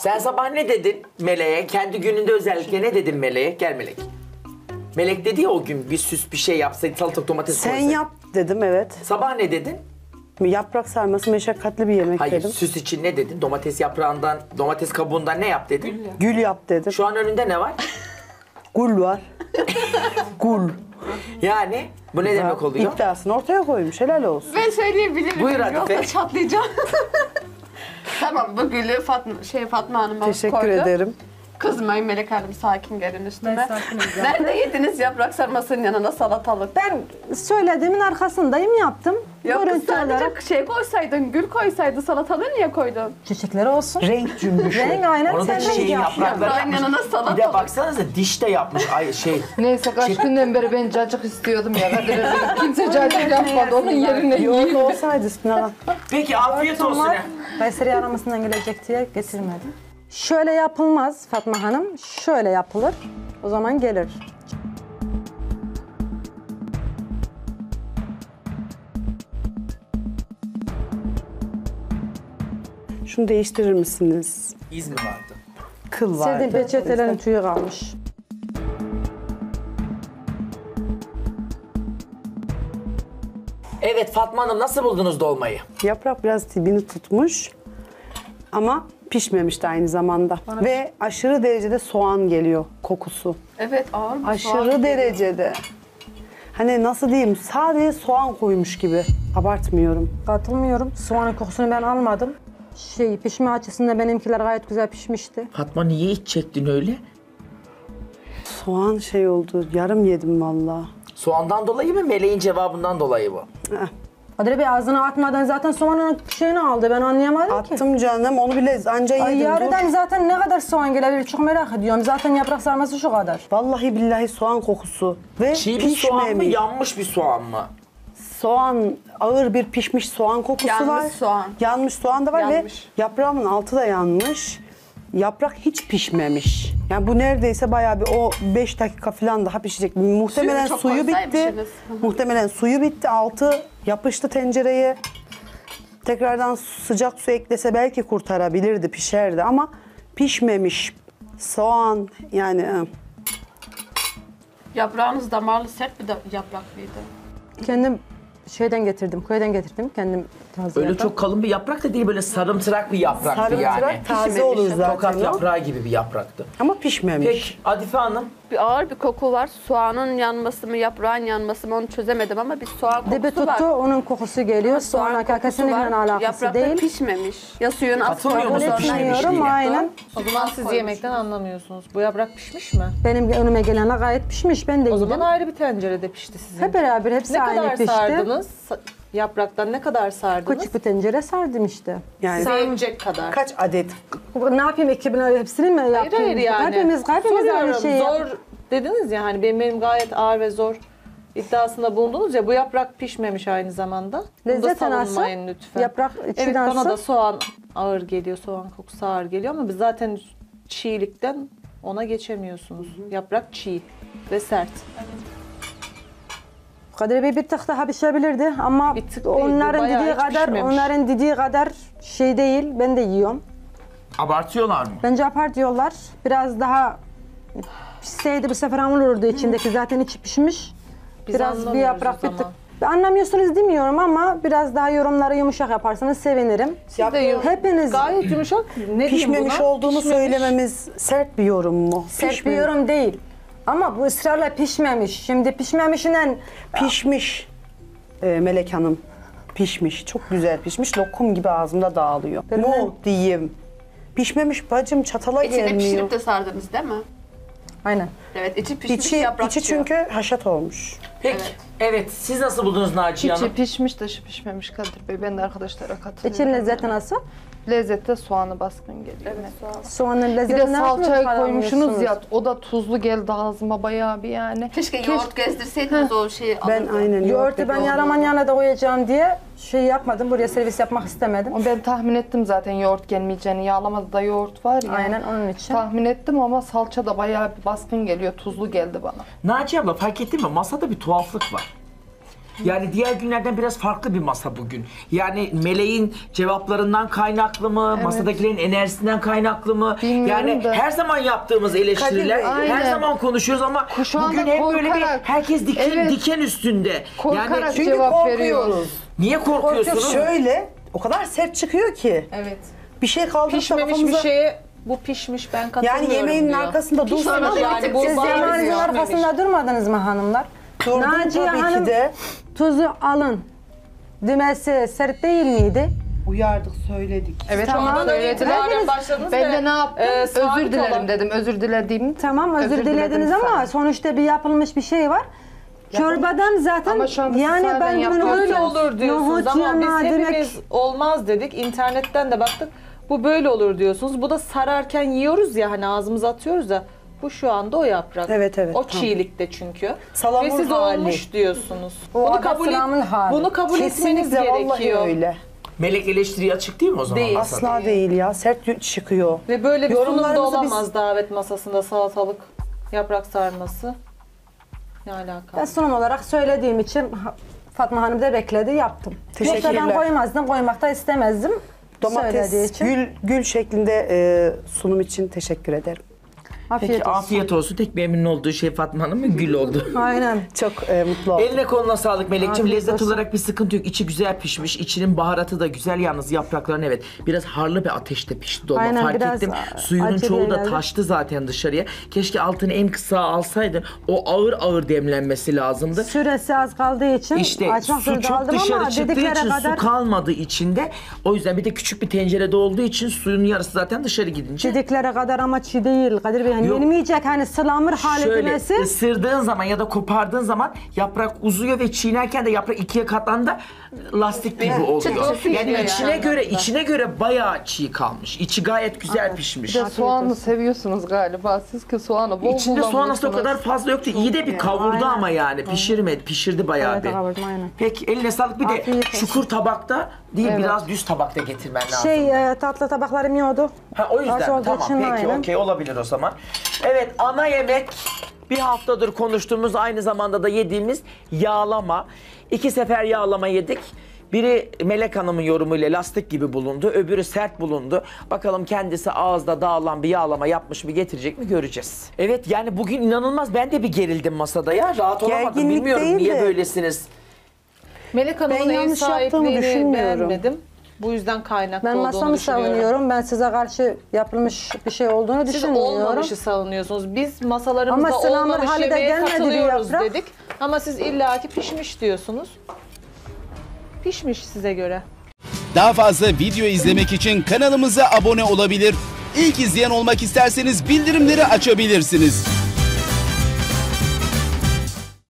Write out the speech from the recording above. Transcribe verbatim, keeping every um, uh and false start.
Sen sabah ne dedin Meleğe? Kendi gününde özellikle ne dedin Meleğe? Gel Melek. Melek dedi ya o gün bir süs bir şey yapsaydı, salatalık domates Sen koysaydı. yap dedim, evet. Sabah ne dedin? Yaprak sarması meşakkatli bir yemek Hayır, dedim. süs için ne dedin? Domates yaprağından, domates kabuğundan ne yap dedin? Gül yap dedim. Şu an önünde ne var? Gul var. Gul. Yani bu ne demek oluyor? İddiasını ortaya koymuş, helal olsun. Ben söyleyebilirim. Buyur Hatice. Yoksa çatlayacağım. Tamam, bu gülü Fatma, şey Fatma Hanım'a Teşekkür koydu. ederim. Kızmayın Melek Hanım, sakin gelin üstüme. Ben sakinim zaten. Nerede yediniz yaprak sarmasının yanına salatalık? Ben söylediğimin arkasındayım, yaptım. Yok kız, Görüntü olarak sadece şey koysaydın, gül koysaydın, salatalığı niye koydun? çiçekleri olsun. Renk cümbüşü. Renk aynen Onu da sen renk çiçeğin yap. yaprakları Yaprağın yapmış. yanına Bir de salatalık. baksanıza diş de yapmış. Ay şey. Neyse kaç günden beri ben cacık istiyordum ya. Kadir Bey. Kimse cacık yapmadı. Onun yerine yiyeyim. Yoğun olsaydı üstüne al. Peki afiyet olsun. Var. ya. Kayseri aramasından gelecek diye getirmedim. Şöyle yapılmaz Fatma Hanım. Şöyle yapılır. O zaman gelir. Şunu değiştirir misiniz? İz mi vardı? Kıl vardı. Sevdiğim peçetelerin tüyü kalmış. Evet Fatma Hanım, nasıl buldunuz dolmayı? Yaprak biraz dibini tutmuş ama pişmemiş de aynı zamanda. Ve aşırı derecede soğan geliyor, kokusu. Evet, ağır bir Aşırı soğan. derecede. Hani nasıl diyeyim, sadece soğan koymuş gibi. Abartmıyorum. Katılmıyorum. Soğanın kokusunu ben almadım. Şey, pişme açısından benimkiler gayet güzel pişmişti. Fatma niye hiç çektin öyle? Soğan şey oldu, yarım yedim vallahi. Soğandan dolayı mı, Meleğin cevabından dolayı bu? Eh, Kadir Bey ağzına atmadan zaten soğanın şeyini aldı. Ben anlayamadım ki. Attım canım, onu bile anca Ay yedim. yarıdan Dur. zaten ne kadar soğan gelebilir çok merak ediyorum. Zaten yaprak sarması şu kadar. Vallahi billahi soğan kokusu. Ve Çiğ bir soğan mı, pişmemiş. yanmış bir soğan mı? Soğan, ağır bir pişmiş soğan kokusu Yanmış var. soğan. Yanmış soğan da var Yanmış. ve yaprağımın altı da yanmış. Yaprak hiç pişmemiş. Yani bu neredeyse bayağı bir o beş dakika falan daha pişecek. Muhtemelen Suyunu çok suyu bitti. koysaymışsınız. Muhtemelen suyu bitti. Altı yapıştı tencereye. Tekrardan sıcak su eklese belki kurtarabilirdi, pişerdi ama pişmemiş. Soğan yani ıı. Yaprağınız damarlı, sert bir de yaprak mıydı? Kendim şeyden getirdim, köyden getirdim. Kendim taze Öyle yaprak. çok kalın bir yaprak da değil, böyle sarımtırak bir yapraktı sarımtırak yani. taze Pişmemiş. olur zaten Tokat o. yaprağı gibi bir yapraktı. Ama pişmemiş. Peki Adife Hanım, Bir ağır bir koku var. Soğanın yanması mı, yaprağın yanması mı onu çözemedim ama bir soğan kokusu Dibi var. tuttu, onun kokusu geliyor. Soğan Soğan kokusu kesinlikle var. alakası Yaprak da değil. pişmemiş. Ya suyun az Katılmıyor koymuş, musun? sonra Pişmemiş Bilmiyorum, diye. aynen. O zaman siz yemekten anlamıyorsunuz. Bu yaprak pişmiş mi? Benim önüme gelene gayet pişmiş. Ben de O yedim. zaman ayrı bir tencerede pişti sizin. Hep beraber hepsi Ne aynı kadar pişti. sardınız? Sa- Yapraktan ne kadar sardınız? Küçük bir tencere sardım işte. Yani Sevecek kadar. kaç adet? Ne yapayım iki bin lira hepsini mi yapayım? Hayır hayır yani. Hepimiz, hepimiz Soruyorum, aynı şeyi zor yap- dediniz ya hani benim, benim gayet ağır ve zor iddiasında bulundunuz ya, bu yaprak pişmemiş aynı zamanda. Bunu da Lezzet savunmayın nasıl? lütfen. Yaprak içi Evet, bana nasıl? da soğan ağır geliyor, soğan kokusu ağır geliyor ama biz zaten çiğlikten ona geçemiyorsunuz. Yaprak çiğ ve sert. Kadir Bey bir tık daha pişebilirdi ama Bir tık değil, onların bu bayağı dediği hiç kadar, pişmemiş. onların dediği kadar şey değil. Ben de yiyorum. abartıyorlar mı? Bence apart diyorlar. Biraz daha pişseydi bu sefer hamur olurdu içindeki. Zaten içi pişmiş. Biz biraz bir anlamıyoruz yaprak o bir tık. zaman. Anlamıyorsunuz demiyorum ama biraz daha yorumları yumuşak yaparsanız sevinirim. Siz de yum- Hepiniz gayet yumuşak. Ne diyeyim Pişmemiş buna? olduğunu Pişmemiş. söylememiz sert bir yorum mu? sert bir Pişmemiş. yorum değil. Ama bu ısrarla pişmemiş. Şimdi pişmemişinden Pişmiş e, Melek Hanım. Pişmiş. Çok güzel pişmiş. Lokum gibi ağzımda dağılıyor. Ben de- Mu diyeyim. Pişmemiş bacım, çatala İçini gelmiyor. pişirip de sardınız değil mi? aynen. Evet, içi pişmiş, İçi, yaprak içi çıkıyor. çünkü haşat olmuş. Peki, evet. Evet. Siz nasıl buldunuz Naciye Hanım? İçi pişmiş, dışı pişmemiş Kadir Bey. Ben de arkadaşlara katılıyorum. İçin lezzeti nasıl? Lezzette soğanı baskın geliyor. Evet, soğan. Soğanın Bir lezzeti de ne salçayı yapıyor? koymuşsunuz ya, o da tuzlu geldi ağzıma bayağı bir yani. Keşke yoğurt gezdirseydiniz o şeyi Ben alırdım. aynen Yoğurtu ben yaraman yanına da koyacağım diye şey yapmadım. Buraya servis yapmak istemedim. Ama ben tahmin ettim zaten yoğurt gelmeyeceğini. Yağlamada da yoğurt var ya. Aynen onun için. Tahmin ettim ama salça da bayağı bir baskın geliyor. Tuzlu geldi bana. Naciye abla fark ettin mi? Masada bir tuhaflık var. Yani diğer günlerden biraz farklı bir masa bugün. Yani Meleğin cevaplarından kaynaklı mı, masadakilerin enerjisinden kaynaklı mı? Bilmiyorum Yani da. her zaman yaptığımız eleştiriler, Kadir Bey, her aynen. zaman konuşuyoruz ama Şu anda bugün hep böyle bir korkarak, herkes diken, evet. diken üstünde. Korkarak Çünkü cevap veriyoruz. korkuyoruz. Niye korkuyorsunuz? Şöyle o kadar sert çıkıyor ki. Evet. Bir şey kaldırsa Pişmemiş bir kafamıza... şeye bu pişmiş ben katılmıyorum Yani yemeğin diyor. arkasında dursanız Pişmemiş yani bu Siz bariz yemeğinizin pişmemiş. arkasında durmadınız mı hanımlar? Durdum Naciye tabii ki Hanım de. tuzu alın demesi sert değil miydi? Uyardık, söyledik. Evet Tamam. ama söylediler. Hepiniz başladınız Ben ve, de ne yaptım? e, sabit özür dilerim olan- dedim. Özür dilediğim. Tamam özür, Özür dilediniz diledim ama sana. sonuçta bir yapılmış bir şey var. Çorbadan zaten Ama şu anda yani siz ben zaten bunu yapıyorsunuz. Böyle öyle olur diyorsunuz nohut ama biz yanağı demek- hepimiz olmaz dedik. İnternetten de baktık. Bu böyle olur diyorsunuz. Bu da sararken yiyoruz ya hani ağzımıza atıyoruz ya. Bu şu anda o yaprak. Evet, evet, O tamam. çiğlikte çünkü. Salamur Ve siz hali. olmuş diyorsunuz. O bunu ada kabul et, salamın hali. bunu kabul etmeniz Kesinlikle vallahi gerekiyor. öyle. Melek eleştiriye açık değil mi o zaman? Değil. masada? Asla değil ya. Sert çıkıyor. Ve böyle bir sunum da Yorumlarımızı biz- olamaz davet masasında salatalık, yaprak sarması. Ne Ben alaka? sunum olarak söylediğim için ha- Fatma Hanım da bekledi yaptım. Yoksa Teşekkürler. ben koymazdım, koymak da istemezdim. Söylediği Domates, için. gül, gül şeklinde e, sunum için teşekkür ederim. Afiyet Peki olsun. afiyet olsun. Tek memnun olduğu şey Fatma Hanım'ın gül oldu. Aynen. Çok e, mutlu oldum. Eline koluna sağlık Melek'ciğim. Afiyet Lezzet olsun. olarak bir sıkıntı yok. İçi güzel pişmiş. İçinin baharatı da güzel. Yalnız yaprakların evet biraz harlı bir ateşte pişti dolma. Aynen, Fark biraz ettim. a- Suyunun acele çoğu da geldi. taştı zaten dışarıya. Keşke altını en kısa alsaydın. O ağır ağır demlenmesi lazımdı. Süresi az kaldığı için İşte açmak su zorunda çok kaldım dışarı ama çıktığı dedikleri için kadar su kalmadı içinde. O yüzden bir de küçük bir tencerede olduğu için suyun yarısı zaten dışarı gidince. dedikleri kadar ama çiğ değil Kadir Bey. Yani Yok. yenmeyecek hani sılamır hale Şöyle demesi. ısırdığın zaman ya da kopardığın zaman yaprak uzuyor ve çiğnerken de yaprak ikiye katlandığında lastik gibi oluyor. çıtır Yani pişiyor içine yani. göre içine göre bayağı çiğ kalmış. İçi gayet güzel pişmiş. Bir de soğanlı seviyorsunuz galiba. Siz ki soğanı bol İçinde soğan aslında o kullanmışsınız. kadar fazla yoktu. İyi de bir kavurdu Aynen. ama yani pişirmedi, pişirdi bayağı Evet, bir. kavurdum, aynen. Peki eline sağlık. Bir de Afiyet olsun. çukur tabakta değil Evet. biraz düz tabakta getirmen lazım. Şey e, tatlı tabaklarım yoktu. Ha o yüzden Az mi? olduğu Tamam için peki aynen. okey olabilir o zaman. Evet ana yemek bir haftadır konuştuğumuz aynı zamanda da yediğimiz yağlama. İki sefer yağlama yedik. Biri Melek Hanım'ın yorumuyla lastik gibi bulundu. Öbürü sert bulundu. Bakalım kendisi ağızda dağılan bir yağlama yapmış mı getirecek mi göreceğiz. Evet yani bugün inanılmaz ben de bir gerildim masada ya. Rahat olamadım. Gerginlik Bilmiyorum değil niye de- böylesiniz. Melek Hanım'ın Ben ev yanlış yaptığımı sahipliğini düşünmüyorum. beğenmedim. Bu yüzden kaynaklı Ben olduğunu masamı düşünüyorum. savunuyorum. Ben size karşı yapılmış bir şey olduğunu Siz düşünmüyorum. olmamışı savunuyorsunuz. Biz masalarımızda Ama selamlar olmamış halde yemeğe gelmedi bir katılıyoruz yaprak. dedik. Ama siz illaki pişmiş diyorsunuz. Pişmiş size göre. Daha fazla video izlemek için kanalımıza abone olabilir. İlk izleyen olmak isterseniz bildirimleri açabilirsiniz.